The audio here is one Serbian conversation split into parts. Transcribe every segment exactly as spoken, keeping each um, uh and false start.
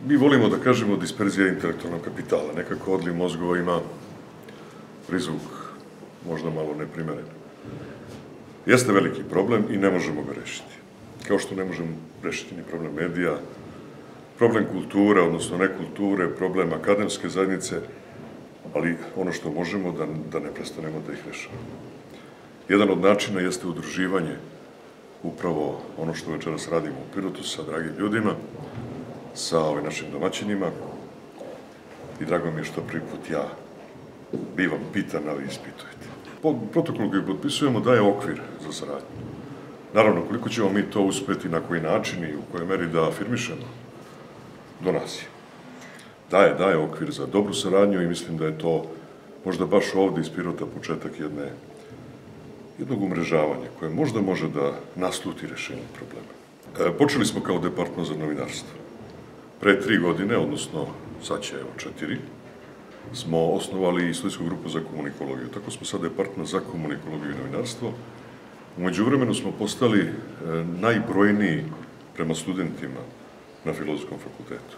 Mi volimo da kažemo disperzija intelektualnog kapitala. Nekako odliv mozgova ima prizvuk, možda malo neprimeren. Jeste veliki problem i ne možemo ga rešiti. Kao što ne možemo rešiti ni problem medija, problem kulture, odnosno nekulture, problem akademske zajednice, ali ono što možemo da, da ne prestanemo da ih rešavamo. Jedan od načina jeste udruživanje, upravo ono što večeras radimo u Pirotu sa dragim ljudima, sa ovim našim domaćinima, i drago mi je što prvi put ja bivam pitan, ali ispitujete. Protokol koji potpisujemo daje okvir za saradnju. Naravno, koliko ćemo mi to uspeti, na koji način i u kojoj meri da afirmišemo, do nas je. Daje, daje okvir za dobru saradnju i mislim da je to možda baš ovde iz Pirota početak jedne, jednog umrežavanja koje možda može da nasluti rešenje problema. E, počeli smo kao departman za novinarstvo. Pre tri godine, odnosno sad će evo četiri, smo osnovali studijsku grupu za komunikologiju. Tako smo sad departman za komunikologiju i novinarstvo. U međuvremenu smo postali e, najbrojniji prema studentima na Filozofskom fakultetu.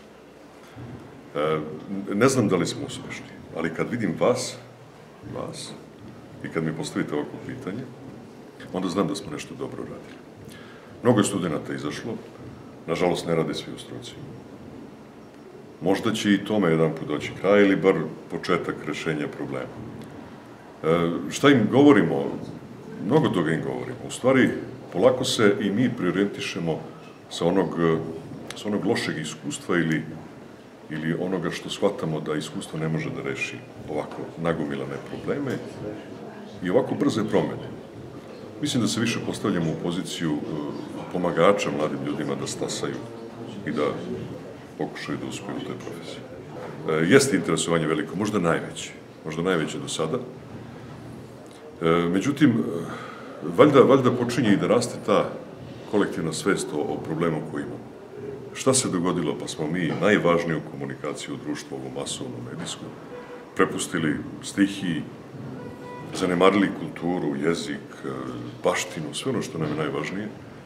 E, ne znam da li smo uspešni, ali kad vidim vas, vas, i kad mi postavite ovako pitanje, onda znam da smo nešto dobro radili. Mnogo je studenta izašlo, nažalost ne rade svi u struci. Možda će i tome jedan put doći kraj ili bar početak rešenja problema. E, šta im govorimo? Mnogo toga im govorimo. U stvari, polako se i mi preorijentišemo sa onog, sa onog lošeg iskustva ili, ili onoga što shvatamo da iskustvo ne može da reši ovako nagomilane probleme i ovako brze promene. Mislim da se više postavljamo u poziciju pomagača mladim ljudima da stasaju i da pokušaju da uspeju u toj profesiji. E, jeste interesovanje veliko, možda najveće, možda najveće do sada. E, međutim, valjda, valjda počinje i da raste ta kolektivna svest o, o problemu koji imamo. Šta se dogodilo, pa smo mi najvažniju komunikaciju u društvu, ovu masovnu, medijsku, prepustili stihiji, zanemarili kulturu, jezik, baštinu, sve ono što nam je najvažnije,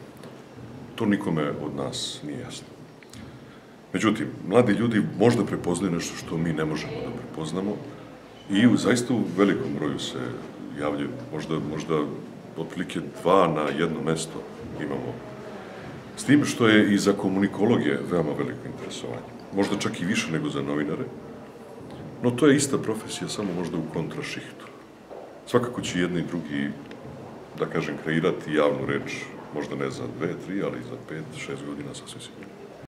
to nikome od nas nije jasno. Međutim, mladi ljudi možda prepoznaju nešto što mi ne možemo da prepoznamo i u, zaista u velikom broju se javljaju, možda, možda otprilike dva na jedno mesto imamo. S tim što je i za komunikologije veoma veliko interesovanje. Možda čak i više nego za novinare, no to je ista profesija, samo možda u kontrašihtu. Svakako će jedni i drugi, da kažem, kreirati javnu reč, možda ne za dve, tri, ali za pet, šest godina sasvim sigurno.